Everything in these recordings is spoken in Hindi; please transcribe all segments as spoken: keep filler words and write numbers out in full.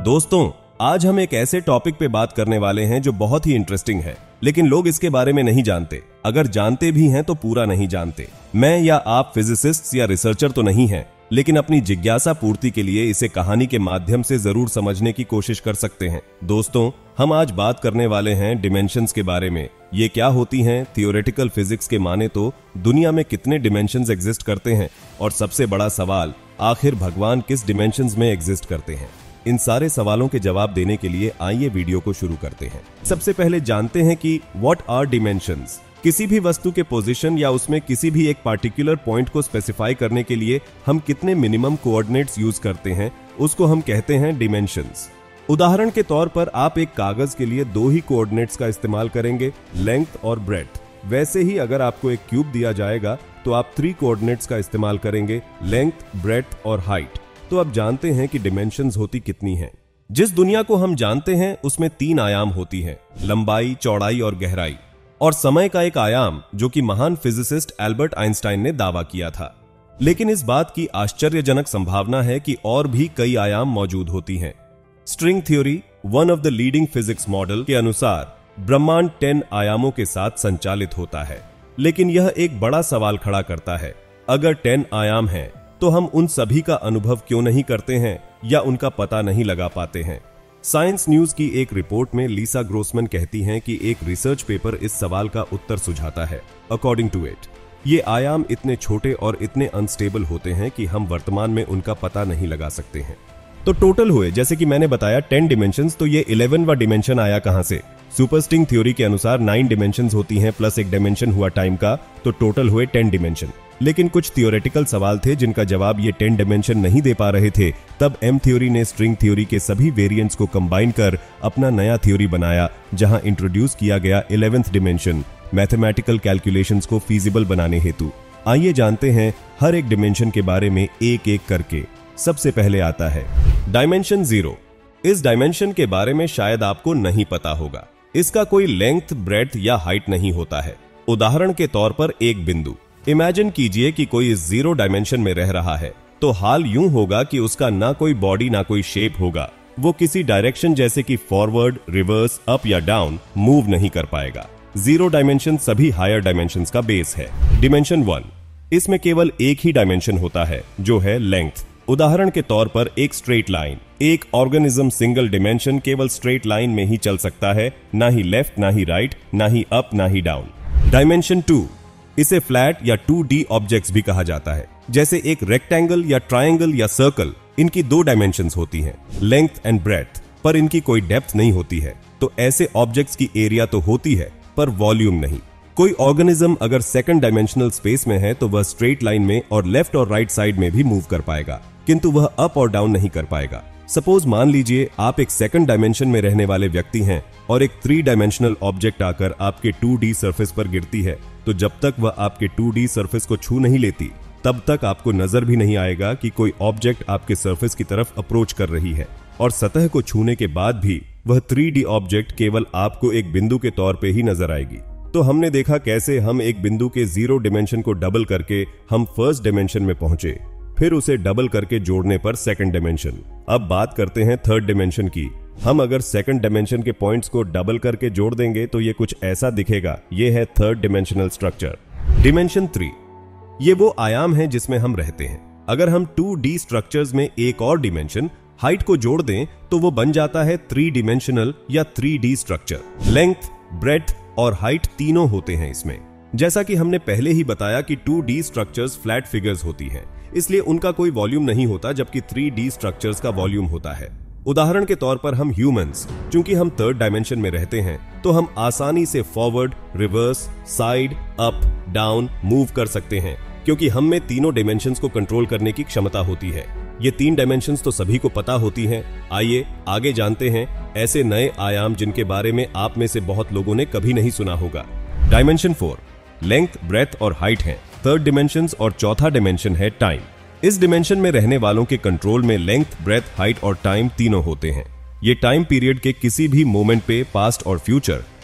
दोस्तों, आज हम एक ऐसे टॉपिक पे बात करने वाले हैं जो बहुत ही इंटरेस्टिंग है, लेकिन लोग इसके बारे में नहीं जानते। अगर जानते भी हैं तो पूरा नहीं जानते। मैं या आप फिजिसिस्ट या रिसर्चर तो नहीं हैं, लेकिन अपनी जिज्ञासा पूर्ति के लिए इसे कहानी के माध्यम से जरूर समझने की कोशिश कर सकते हैं। दोस्तों, हम आज बात करने वाले हैं डिमेंशंस के बारे में। ये क्या होती हैं? थियोरेटिकल फिजिक्स के माने तो दुनिया में कितने डिमेंशंस एग्जिस्ट करते हैं, और सबसे बड़ा सवाल, आखिर भगवान किस डिमेंशंस में एग्जिस्ट करते हैं? इन सारे सवालों के जवाब देने के लिए आइए वीडियो को शुरू करते हैं। सबसे पहले जानते हैं कि व्हाट आर डिमेंशंस। किसी भी वस्तु के पोजीशन या उसमें किसी भी एक पार्टिकुलर पॉइंट को स्पेसिफाई करने के लिए हम कितने मिनिमम कोऑर्डिनेट्स यूज करते हैं, उसको हम कहते हैं डिमेंशंस। उदाहरण के तौर पर आप एक कागज के लिए दो ही कोऑर्डिनेट्स का इस्तेमाल करेंगे, लेंथ और ब्रेड्थ। वैसे ही अगर आपको एक क्यूब दिया जाएगा तो आप थ्री कोऑर्डिनेट्स का इस्तेमाल करेंगे, लेंथ, ब्रेड्थ और हाइट। तो अब जानते हैं कि डिमेंशंस होती कितनी हैं। जिस दुनिया को हम जानते हैं उसमें तीन आयाम होती हैं, लंबाई, चौड़ाई और गहराई, और समय का एक आयाम जो कि महान फिजिसिस्ट एल्बर्ट आइंस्टाइन ने दावा किया था। लेकिन इस बात की आश्चर्यजनक संभावना है कि और भी कई आयाम मौजूद होती हैं। String theory, one of the leading physics model के अनुसार ब्रह्मांड टेन आयामों के साथ संचालित होता है। लेकिन यह एक बड़ा सवाल खड़ा करता है, अगर टेन आयाम हैं तो हम उन सभी का अनुभव क्यों नहीं करते हैं या उनका पता नहीं लगा पाते हैं? साइंस न्यूज की एक रिपोर्ट में लीसा ग्रोसमैन कहती हैं कि एक रिसर्च पेपर इस सवाल का उत्तर सुझाता है। अकॉर्डिंग टू इट, ये आयाम इतने छोटे और इतने अनस्टेबल होते हैं कि हम वर्तमान में उनका पता नहीं लगा सकते हैं। तो टोटल हुए, जैसे कि मैंने बताया, टेन डिमेंशंस, तो ये इलेवनवा डिमेंशन आया कहां से? सुपरस्ट्रिंग थ्योरी के अनुसार नाइन डिमेंशंस होती हैं प्लस एक डिमेंशन हुआ टाइम का, तो टोटल हुए टेन डिमेंशन। लेकिन कुछ थियोरेटिकल सवाल थे जिनका जवाब ये टेन डिमेंशन नहीं दे पा रहे थे। तब एम थ्योरी ने स्ट्रिंग थ्योरी के सभी वेरिएंट्स को कंबाइन कर अपना नया थ्योरी बनाया, जहां इंट्रोड्यूस किया गया इलेवेंथ डिमेंशन, मैथमेटिकल कैलकुलेशंस को फीजिबल बनाने हेतु। आइए जानते हैं हर एक डिमेंशन के बारे में एक एक करके। सबसे पहले आता है डायमेंशन जीरो। इस डायमेंशन के बारे में शायद आपको नहीं पता होगा। इसका कोई लेंथ, ब्रेड्थ या हाइट नहीं होता है। उदाहरण के तौर पर एक बिंदु इमेजिन कीजिए कि कोई इस जीरो डायमेंशन में रह रहा है, तो हाल यूं होगा कि उसका ना कोई बॉडी ना कोई शेप होगा। वो किसी डायरेक्शन जैसे कि फॉरवर्ड, रिवर्स, अप या डाउन मूव नहीं कर पाएगा। जीरो डायमेंशन सभी हायर डायमेंशंस का बेस है। डिमेंशन वन, इसमें केवल एक ही डायमेंशन होता है जो है लेंथ। उदाहरण के तौर पर एक स्ट्रेट लाइन। एक ऑर्गेनिज्म सिंगल डिमेंशन केवल स्ट्रेट लाइन में ही चल सकता है, ना ही लेफ्ट, ना ही राइट, ना ही अप, ना ही डाउन। डायमेंशन टू, इसे फ्लैट या टू डी ऑब्जेक्ट्स भी कहा जाता है, जैसे एक रेक्टेंगल या ट्रायंगल या सर्कल। इनकी दो डायमेंशंस होती हैं, लेंथ एंड ब्रेड्थ, पर इनकी कोई डेप्थ नहीं होती है। तो ऐसे ऑब्जेक्ट्स की एरिया तो होती है पर वॉल्यूम नहीं। कोई ऑर्गेनिज्म अगर सेकंड डायमेंशनल स्पेस में है तो वह स्ट्रेट लाइन में और लेफ्ट और राइट साइड में भी मूव कर पाएगा, किंतु वह अप और डाउन नहीं कर पाएगा। सपोज मान लीजिए आप एक सेकंड डायमेंशन में रहने वाले व्यक्ति हैं और एक थ्री डायमेंशनल ऑब्जेक्ट आकर आपके टू डी सरफेस पर गिरती है, तो जब तक वह आपके टू डी सरफेस को छू नहीं लेती तब तक आपको नजर भी नहीं आएगा कि कोई ऑब्जेक्ट आपके सरफेस की तरफ अप्रोच कर रही है, और सतह को छूने के बाद भी वह थ्री डी ऑब्जेक्ट केवल आपको एक बिंदु के तौर पे ही नजर आएगी। तो हमने देखा कैसे हम एक बिंदु के जीरो डिमेंशन को डबल करके हम फर्स्ट डिमेंशन में पहुंचे, फिर उसे डबल करके जोड़ने पर सेकंड डिमेंशन। अब बात करते हैं थर्ड डिमेंशन की। हम अगर सेकंड डिमेंशन के पॉइंट्स को डबल करके जोड़ देंगे तो ये कुछ ऐसा दिखेगा। ये है third dimensional structure. Dimension three, ये वो आयाम है जिसमें हम रहते हैं। अगर हम टू डी स्ट्रक्चर्स में एक और डिमेंशन, हाइट को जोड़ दें तो वो बन जाता है थ्री डिमेंशनल या three D structure. Length, breadth और हाइट तीनों होते हैं इसमें। जैसा कि हमने पहले ही बताया कि two D structures flat figures होती हैं, इसलिए उनका कोई वॉल्यूम नहीं होता, जबकि थ्री डी स्ट्रक्चर्स का वॉल्यूम होता है। उदाहरण के तौर पर हम ह्यूमंस, चूंकि हम थर्ड डायमेंशन में रहते हैं, तो हम आसानी से forward, reverse, side, up, down move कर सकते हैं, क्योंकि हम में तीनों डायमेंशंस को कंट्रोल करने की क्षमता होती है। ये तीन डायमेंशंस तो सभी को पता होती हैं। आइए आगे जानते हैं ऐसे नए आयाम जिनके बारे में आप में से बहुत लोगों ने कभी नहीं सुना होगा। डायमेंशन फोर, लेंथ, ब्रेथ और हाइट है थर्ड डिमेंशंस, और चौथा डिमेंशन है टाइम। इस डिमेंशन में रहने वालों के कंट्रोल में लेंथ, ब्रेथ, हाइट और टाइम तीनों होते हैं। ये टाइम पीरियड के किसी भी मोमेंट पे पास्ट और फ्यूचर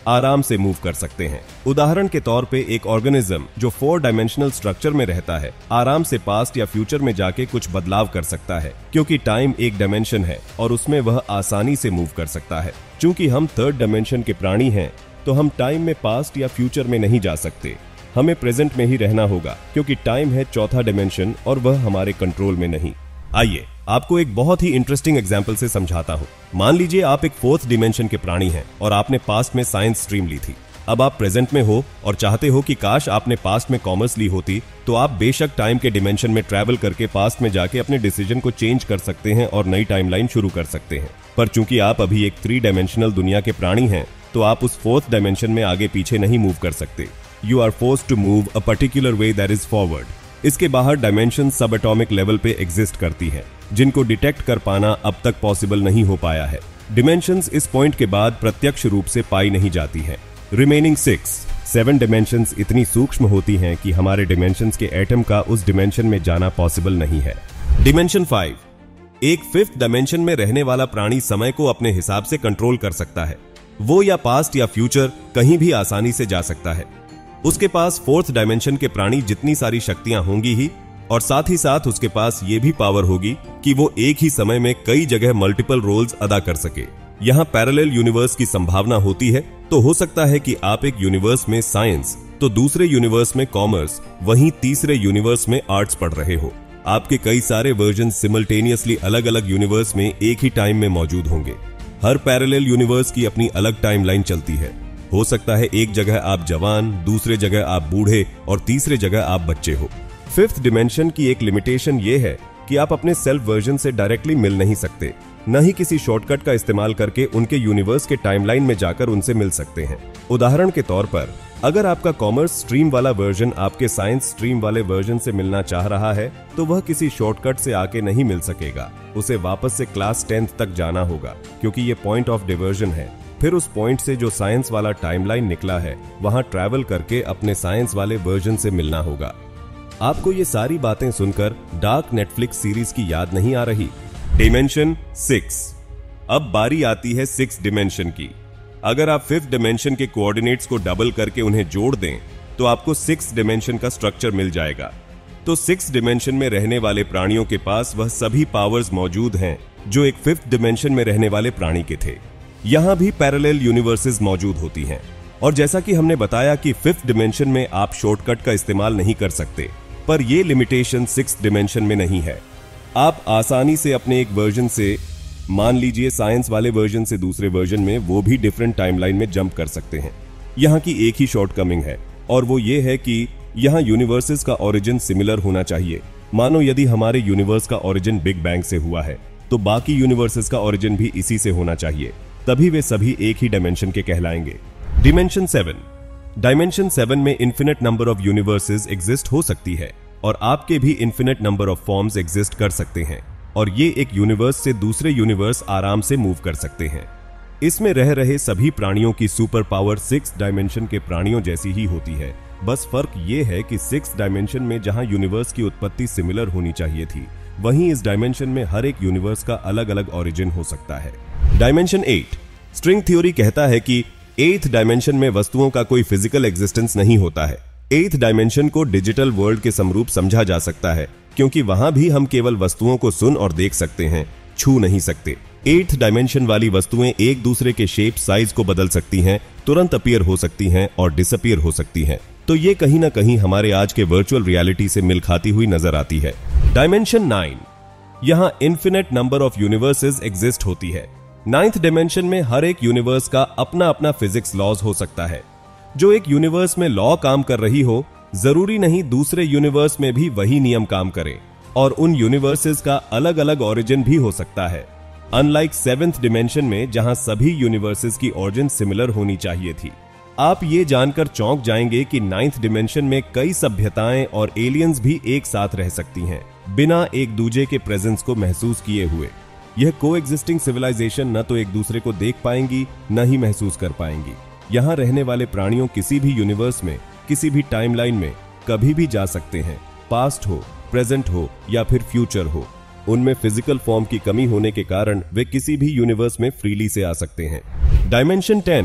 आराम से मूव कर सकते हैं। उदाहरण के तौर पे एक ऑर्गेनिज्म जो फोर डायमेंशनल स्ट्रक्चर में रहता है आराम से पास्ट या फ्यूचर में जाके कुछ बदलाव कर सकता है, क्योंकि टाइम एक डायमेंशन है और उसमें वह आसानी से मूव कर सकता है। चूंकि हम थर्ड डायमेंशन के प्राणी हैं, तो हम टाइम में पास्ट या फ्यूचर में नहीं जा सकते। हमें प्रेजेंट में ही रहना होगा, क्योंकि टाइम है चौथा डायमेंशन और वह हमारे कंट्रोल में नहीं। आइए आपको एक बहुत ही इंटरेस्टिंग एग्जाम्पल से समझाता हूँ। मान लीजिए आप एक फोर्थ डिमेंशन के प्राणी हैं और आपने पास्ट में साइंस स्ट्रीम ली थी। अब आप प्रेजेंट में हो और चाहते हो कि काश आपने पास्ट में कॉमर्स ली होती, तो आप बेशक टाइम के डिमेंशन में ट्रैवल करके पास्ट में जाके अपने डिसीजन को चेंज कर सकते हैं और नई टाइमलाइन शुरू कर सकते हैं। पर चूंकि आप अभी एक थ्री डायमेंशनल दुनिया के प्राणी हैं, तो आप उस फोर्थ डायमेंशन में आगे पीछे नहीं मूव कर सकते। You are forced to move a particular way that is forward. इसके बाहर डायमेंशन सब एटॉमिक लेवल पे एग्जिस्ट करती है, जिनको डिटेक्ट कर पाना अब तक पॉसिबल नहीं हो पाया है। डिमेंशंस इस पॉइंट के बाद प्रत्यक्ष रूप से पाई नहीं जाती हैं। रिमेनिंग सिक्स सेवन डिमेंशंस इतनी सूक्ष्म होती हैं कि हमारे डिमेंशंस के एटम का उस डिमेंशन में जाना पॉसिबल नहीं है। डिमेंशन फाइव, एक फिफ्थ डायमेंशन में रहने वाला प्राणी समय को अपने हिसाब से कंट्रोल कर सकता है। वो या पास्ट या फ्यूचर कहीं भी आसानी से जा सकता है। उसके पास फोर्थ डायमेंशन के प्राणी जितनी सारी शक्तियां होंगी ही, और साथ ही साथ उसके पास ये भी पावर होगी कि वो एक ही समय में कई जगह मल्टीपल रोल्स अदा कर सके। यहाँ पैरेलल यूनिवर्स की संभावना होती है, तो हो सकता है कि आप एक यूनिवर्स में साइंस तो दूसरे यूनिवर्स में कॉमर्स, वहीं तीसरे यूनिवर्स में आर्ट्स पढ़ रहे हो। आपके कई सारे वर्जन सिमल्टेनियसली अलग अलग यूनिवर्स में एक ही टाइम में मौजूद होंगे। हर पैरेलल यूनिवर्स की अपनी अलग टाइमलाइन चलती है। हो सकता है एक जगह आप जवान, दूसरे जगह आप बूढ़े और तीसरे जगह आप बच्चे हो। फिफ्थ डिमेंशन की एक लिमिटेशन ये है कि आप अपने सेल्फ वर्जन से डायरेक्टली मिल नहीं सकते, न ही किसी शॉर्टकट का इस्तेमाल करके उनके यूनिवर्स के टाइमलाइन में जाकर उनसे मिल सकते हैं। उदाहरण के तौर पर, अगर आपका कॉमर्स स्ट्रीम वाला वर्जन आपके साइंस स्ट्रीम वाले वर्जन से मिलना चाह रहा है, तो वह किसी शॉर्टकट से आके नहीं मिल सकेगा। उसे वापस से क्लास टेंथ तक जाना होगा, क्योंकि ये पॉइंट ऑफ डिवर्जन है। फिर उस पॉइंट से जो साइंस वाला टाइमलाइन निकला है, वहां ट्रैवल करके अपने साइंस वाले वर्जन से मिलना होगा। आपको ये सारी बातें सुनकर डार्क नेटफ्लिक्स सीरीज की याद नहीं आ रही? Dimension six. अब बारी आती है सिक्स डिमेंशन की। अगर आप फिफ्थ डिमेंशन के कोऑर्डिनेट्स को डबल करके उन्हें जोड़ दें, तो आपको सिक्स डिमेंशन का स्ट्रक्चर मिल जाएगा। तो सिक्स डिमेंशन में रहने वाले प्राणियों के पास वह सभी पावर्स मौजूद हैं जो एक फिफ्थ डिमेंशन में रहने वाले प्राणी के थे। यहां भी पैरेलल यूनिवर्सेस मौजूद होती हैं, और जैसा कि हमने बताया कि फिफ्थ डिमेंशन में आप शॉर्टकट का इस्तेमाल नहीं कर सकते, पर यह लिमिटेशन सिक्स्थ डिमेंशन में नहीं है। आप आसानी से अपने एक वर्जन से, मान लीजिए साइंस वाले वर्जन से दूसरे वर्जन में, वो भी डिफरेंट टाइमलाइन में जंप कर सकते हैं। यहाँ की एक ही शॉर्टकमिंग है, और वो ये है कि यहाँ यूनिवर्सेस का ओरिजिन सिमिलर होना चाहिए। मानो यदि हमारे यूनिवर्स का ओरिजिन बिग बैंग से हुआ है, तो बाकी यूनिवर्सेस का ओरिजिन भी इसी से होना चाहिए, तभी वे सभी एक ही डायमेंशन के कहलाएंगे। Dimension seven. डायमेंशन सेवन में infinite number of universes exist हो सकती है, और आपके भी infinite number of forms exist कर सकते हैं, और ये एक यूनिवर्स से दूसरे यूनिवर्स आराम से मूव कर सकते हैं। इसमें रह रहे सभी प्राणियों की सुपर पावर सिक्स डायमेंशन के प्राणियों जैसी ही होती है। बस फर्क ये है कि सिक्स डायमेंशन में जहां यूनिवर्स की उत्पत्ति सिमिलर होनी चाहिए थी, वहीं इस डायमेंशन में हर एक यूनिवर्स का अलग अलग ओरिजिन हो सकता है। Dimension eight. स्ट्रिंग थ्योरी कहता है कि एथ डायमेंशन में वस्तुओं का कोई फिजिकल एग्जिस्टेंस नहीं होता है। एथ डायमेंशन को डिजिटल वर्ल्ड के समरूप समझा जा सकता है, क्योंकि वहां भी हम केवल वस्तुओं को सुन और देख सकते हैं, छू नहीं सकते। एथ डायमेंशन वाली वस्तुएं एक दूसरे के शेप, साइज को बदल सकती हैं, तुरंत अपीयर हो सकती हैं और डिसअपीयर हो सकती हैं। तो ये कहीं ना कहीं हमारे आज के वर्चुअल रियलिटी से मिल खाती हुई नजर आती है। Dimension nine. यहां infinite number of universes exist होती है। नाइन्थ डायमेंशन में हर एक यूनिवर्स का अपना अपना फिजिक्स लॉज हो सकता है। जो एक यूनिवर्स में लॉ काम कर रही हो, जरूरी नहीं दूसरे यूनिवर्स में भी वही नियम काम करे, और उन यूनिवर्सेस का अलग अलग ओरिजिन भी हो सकता है। अनलाइक सेवेंथ डिमेंशन में, जहां सभी यूनिवर्सेस की ओरिजिन सिमिलर होनी चाहिए थी। आप ये जानकर चौंक जाएंगे कि नाइन्थ डिमेंशन में कई सभ्यताएं और एलियंस भी एक साथ रह सकती हैं, बिना एक दूसरे के प्रेजेंस को महसूस किए हुए। यह को एग्जिस्टिंग सिविलाइजेशन न तो एक दूसरे को देख पाएंगी, न ही महसूस कर पाएंगी। यहाँ रहने वाले प्राणियों किसी भी यूनिवर्स में, किसी भी टाइमलाइन में कभी भी जा सकते हैं, पास्ट हो, प्रेजेंट हो या फिर फ्यूचर हो। उनमें फिजिकल फॉर्म की कमी होने के कारण वे किसी भी यूनिवर्स में फ्रीली से आ सकते हैं। Dimension ten.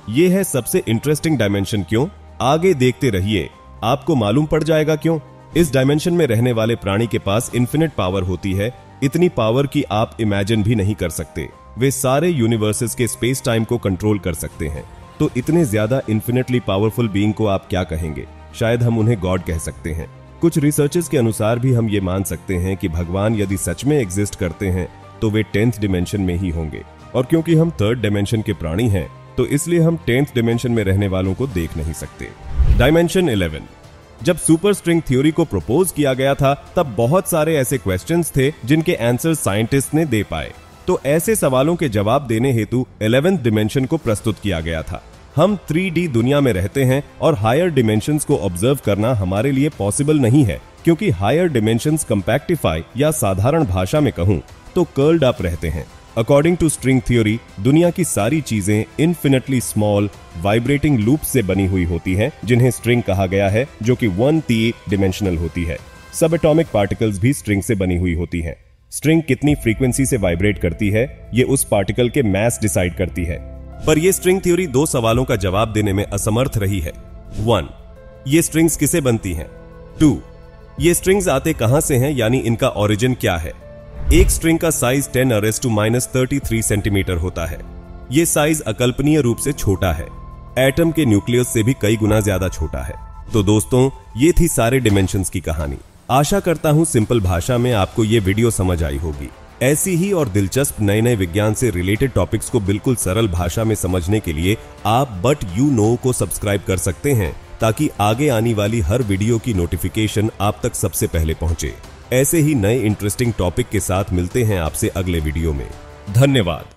ये है सबसे इंटरेस्टिंग डायमेंशन। क्यों? आगे देखते रहिए, आपको मालूम पड़ जाएगा क्यों। इस डायमेंशन में रहने वाले प्राणी के पास इन्फिनिट पावर होती है, इतनी पावर की आप इमेजिन भी नहीं कर सकते। वे सारे यूनिवर्सेस के स्पेस टाइम को कंट्रोल कर सकते हैं। तो इतने ज्यादा इन्फिनिटली पावरफुल बीइंग को आप क्या कहेंगे? शायद हम उन्हें गॉड कह सकते हैं। कुछ रिसर्चर्स के अनुसार भी हम ये मान सकते हैं कि भगवान यदि सच में एग्जिस्ट करते हैं तो वे टेंथ डिमेंशन में ही होंगे। और क्योंकि हम थर्ड डिमेंशन के प्राणी हैं, तो इसलिए हम टेंथ डिमेंशन में रहने वालों को देख नहीं सकते। Dimension eleven. जब सुपर स्ट्रिंग थ्योरी को प्रपोज किया गया था, तब बहुत सारे ऐसे क्वेश्चंस थे जिनके आंसर साइंटिस्ट ने दे पाए। तो ऐसे सवालों के जवाब देने हेतु इलेवेंथ डिमेंशन को प्रस्तुत किया गया था। हम थ्री डी दुनिया में रहते हैं और हायर डिमेंशंस को ऑब्जर्व करना हमारे लिए पॉसिबल नहीं है, क्योंकि हायर डिमेंशंस कंपैक्टिफाई या साधारण भाषा में कहूं तो कर्ल्ड अप रहते हैं। अकॉर्डिंग टू स्ट्रिंग थ्योरी, दुनिया की सारी चीजें इन्फिनिटली स्मॉल वाइब्रेटिंग लूप्स से बनी हुई होती हैं, जिन्हें स्ट्रिंग कहा गया है, जो कि वन टी डिमेंशनल होती है। सब एटॉमिक पार्टिकल्स भी स्ट्रिंग से बनी हुई होती हैं। स्ट्रिंग कितनी फ्रीक्वेंसी से वाइब्रेट करती है, ये उस पार्टिकल के मास डिसाइड करती है। पर यह स्ट्रिंग थ्योरी दो सवालों का जवाब देने में असमर्थ रही है। वन, ये स्ट्रिंग्स किसे बनती हैं? टू, ये स्ट्रिंग्स आते कहां से हैं, यानी इनका ओरिजिन क्या है? एक स्ट्रिंग का size ten raised to minus thirty three centimetre होता है। यह साइज अकल्पनीय रूप से छोटा है, एटम के न्यूक्लियस से भी कई गुना ज्यादा छोटा है। तो दोस्तों, ये थी सारे डिमेंशंस की कहानी। आशा करता हूं सिंपल भाषा में आपको ये वीडियो समझ आई होगी। ऐसी ही और दिलचस्प नए नए विज्ञान से रिलेटेड टॉपिक्स को बिल्कुल सरल भाषा में समझने के लिए आप बट यू नो को सब्सक्राइब कर सकते हैं, ताकि आगे आने वाली हर वीडियो की नोटिफिकेशन आप तक सबसे पहले पहुंचे। ऐसे ही नए इंटरेस्टिंग टॉपिक के साथ मिलते हैं आपसे अगले वीडियो में। धन्यवाद।